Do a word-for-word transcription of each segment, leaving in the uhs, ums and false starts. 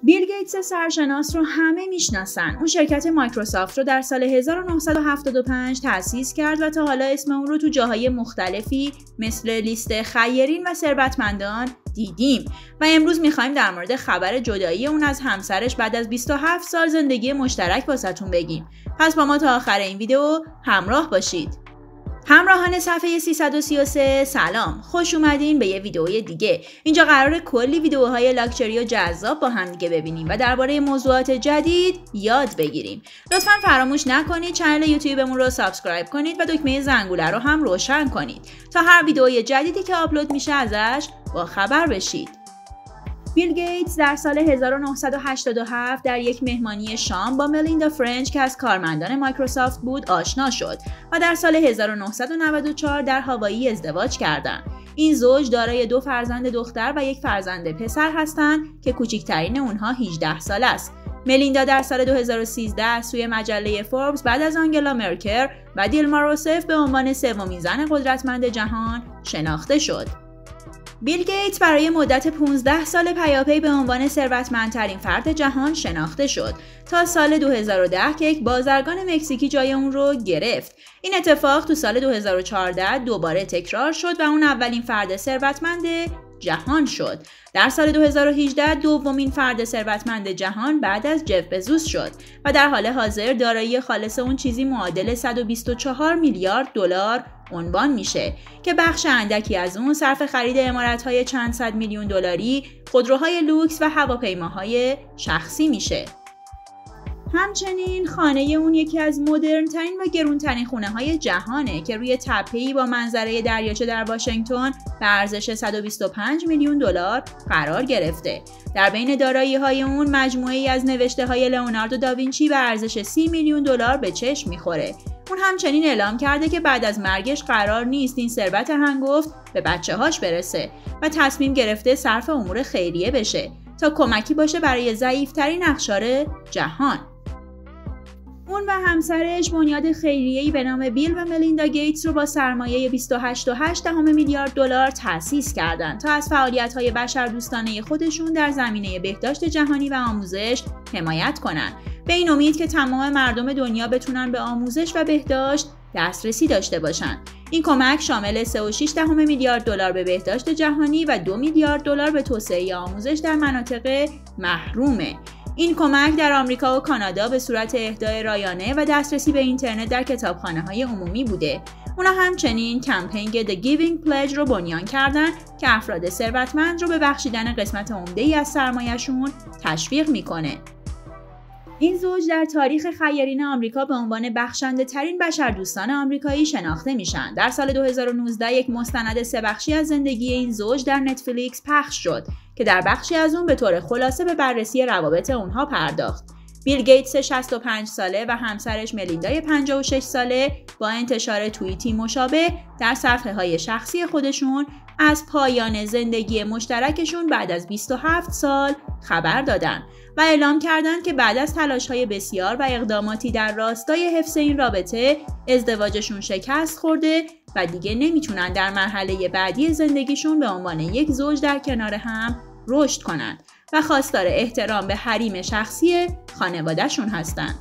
بیل گیتس سرشناس رو همه میشناسن. اون شرکت مایکروسافت رو در سال هزار و نهصد و هفتاد و پنج تأسیس کرد و تا حالا اسم اون رو تو جاهای مختلفی مثل لیست خیرین و ثروتمندان دیدیم و امروز میخوایم در مورد خبر جدایی اون از همسرش بعد از بیست و هفت سال زندگی مشترک واسهتون بگیم. پس با ما تا آخر این ویدیو همراه باشید. همراهان صفحه سیصد و سی و سه سلام، خوش اومدین به یه ویدیوی دیگه. اینجا قراره کلی ویدیوهای لاکچری و جذاب با هم دیگه ببینیم و درباره موضوعات جدید یاد بگیریم. لطفاً فراموش نکنید چنل یوتیوبمون رو سابسکرایب کنید و دکمه زنگوله رو هم روشن کنید تا هر ویدیوی جدیدی که آپلود میشه ازش با خبر بشید. بیل گیتس در سال هزار و نهصد و هشتاد و هفت در یک مهمانی شام با ملیندا فرنچ که از کارمندان مایکروسافت بود آشنا شد و در سال هزار و نهصد و نود و چهار در هاوایی ازدواج کردند. این زوج دارای دو فرزند دختر و یک فرزند پسر هستند که کوچکترین اونها هجده ساله است. ملیندا در سال دو هزار و سیزده سوی مجله فوربس بعد از آنگلا مرکل و دیلما روسف به عنوان سومین زن قدرتمند جهان شناخته شد. بیل گیتس برای مدت پانزده سال پیاپی به عنوان ثروتمندترین فرد جهان شناخته شد تا سال دو هزار و ده که یک بازرگان مکزیکی جای اون رو گرفت. این اتفاق تو سال دو هزار و چهارده دوباره تکرار شد و اون اولین فرد ثروتمند جهان شد. در سال دو هزار و هجده دومین فرد ثروتمند جهان بعد از جف بزوس شد و در حال حاضر دارایی خالص اون چیزی معادل صد و بیست و چهار میلیارد دلار عنوان میشه که بخش اندکی از اون صرف خرید عمارت‌های چند صد میلیون دلاری، خودروهای لوکس و هواپیماهای شخصی میشه. همچنین خانه اون یکی از مدرن‌ترین و گرونترین خونه‌های جهانه که روی تپه‌ای با منظره دریاچه در واشنگتن به ارزش صد و بیست و پنج میلیون دلار قرار گرفته. در بین دارایی‌های اون مجموعه‌ای از نوشته‌های لئوناردو داوینچی به ارزش سی میلیون دلار به چشم می‌خوره. اون همچنین اعلام کرده که بعد از مرگش قرار نیست این ثروت هنگفت به بچه‌هاش برسه و تصمیم گرفته صرف امور خیریه بشه تا کمکی باشه برای ضعیف‌ترین اقشار جهان. اون و همسرش بنیاد خیریه‌ای به نام بیل و ملیندا گیتس رو با سرمایه بیست و هشت و هشت دهم میلیارد دلار تأسیس کردند تا از فعالیت‌های بشردوستانه خودشون در زمینه بهداشت جهانی و آموزش حمایت کنند، به این امید که تمام مردم دنیا بتونن به آموزش و بهداشت دسترسی داشته باشن. این کمک شامل سه و شش دهم میلیارد دلار به بهداشت جهانی و دو میلیارد دلار به توسعه آموزش در مناطق محرومه. این کمک در آمریکا و کانادا به صورت اهدای رایانه و دسترسی به اینترنت در کتابخانه‌های عمومی بوده. اونا همچنین کمپین The Giving Pledge رو بنیان کردن که افراد ثروتمند رو به بخشیدن قسمت عمده‌ای از سرمایه‌شون تشویق میکنه. این زوج در تاریخ خیرین آمریکا به عنوان بخشنده ترین بشردوستان آمریکایی شناخته میشن. در سال دو هزار و نوزده یک مستند سه بخشی از زندگی این زوج در نتفلیکس پخش شد که در بخشی از اون به طور خلاصه به بررسی روابط اونها پرداخت. بیل گیتس شصت و پنج ساله و همسرش ملیندای پنجاه و شش ساله با انتشار توییتی مشابه در صفحه‌های شخصی خودشون از پایان زندگی مشترکشون بعد از بیست و هفت سال خبر دادن و اعلام کردند که بعد از تلاش‌های بسیار و اقداماتی در راستای حفظ این رابطه ازدواجشون شکست خورده و دیگه نمیتونن در مرحله بعدی زندگیشون به عنوان یک زوج در کنار هم رشد کنند و خواستار احترام به حریم شخصی خانواده‌شون هستند.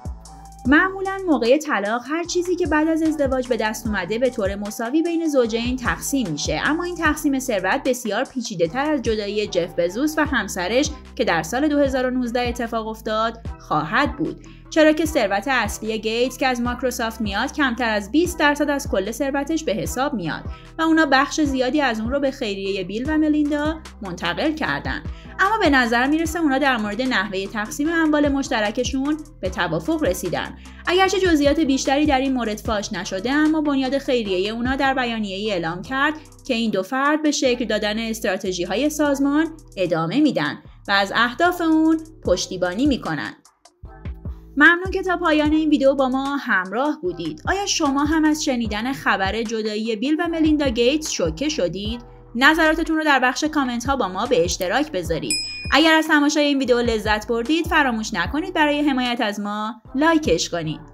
معمولاً موقع طلاق هر چیزی که بعد از ازدواج به دست اومده به طور مساوی بین زوجین تقسیم میشه، اما این تقسیم ثروت بسیار پیچیده‌تر از جدایی جف بزوس و همسرش که در سال دو هزار و نوزده اتفاق افتاد خواهد بود، چرا که ثروت اصلی گیتس که از مایکروسافت میاد کمتر از بیست درصد از کل ثروتش به حساب میاد و اونا بخش زیادی از اون رو به خیریه بیل و ملیندا منتقل کردن. اما به نظر میرسه اونا در مورد نحوه تقسیم اموال مشترکشون به توافق رسیدن. اگرچه جزئیات بیشتری در این مورد فاش نشده، اما بنیاد خیریه اونا در بیانیه‌ای اعلام کرد که این دو فرد به شکل دادن استراتژی‌های سازمان ادامه میدن و از اهداف اون پشتیبانی میکنن. ممنون که تا پایان این ویدیو با ما همراه بودید. آیا شما هم از شنیدن خبر جدایی بیل و ملیندا گیتس شوکه شدید؟ نظراتتون رو در بخش کامنت ها با ما به اشتراک بذارید. اگر از تماشای این ویدیو لذت بردید فراموش نکنید برای حمایت از ما لایکش کنید.